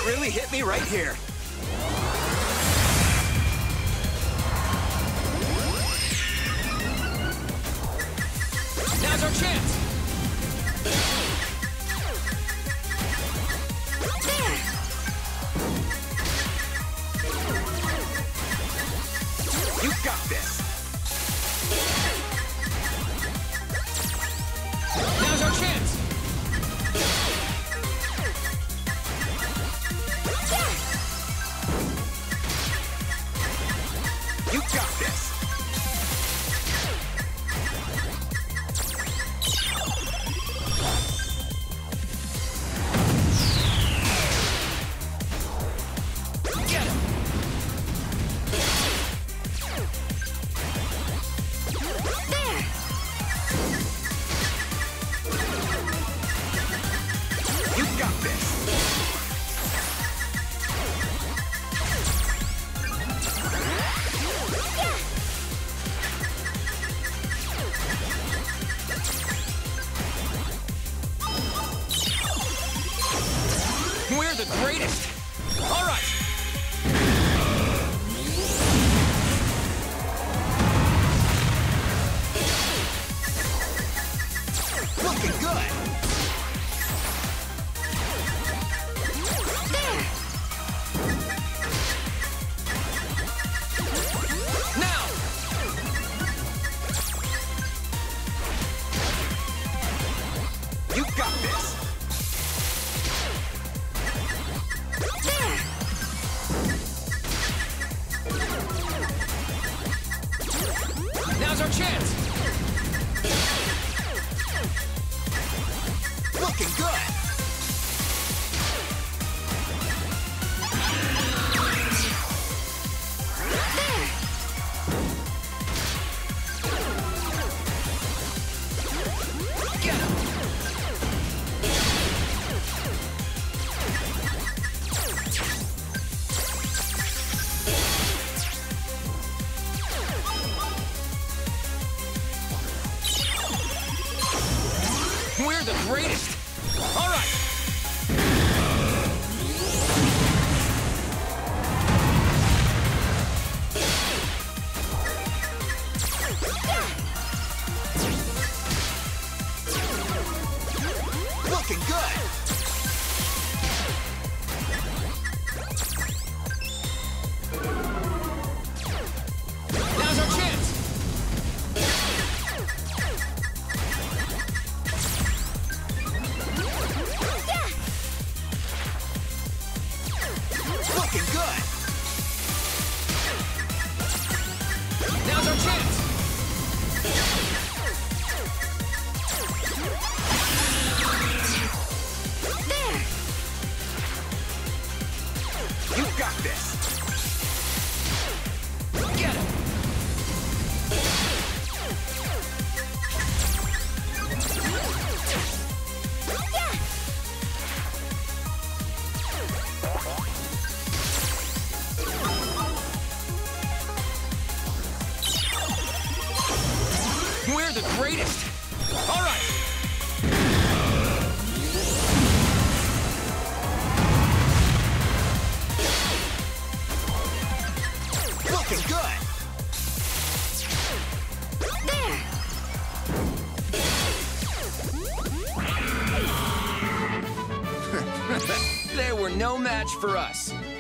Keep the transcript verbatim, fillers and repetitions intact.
really hit me right here. Now's our chance. There. You got this. Now's our chance. You got this. Get him. There. You got this. We're the greatest. All right. Looking good. There. Now. You got this. There. Now's our chance. Looking good. There. Get him. We're the greatest. All right. Looking good. Now's our chance. Looking good. Now's our chance. There. You got this. Get him. We're the greatest. All right. Looking good. There. They were no match for us.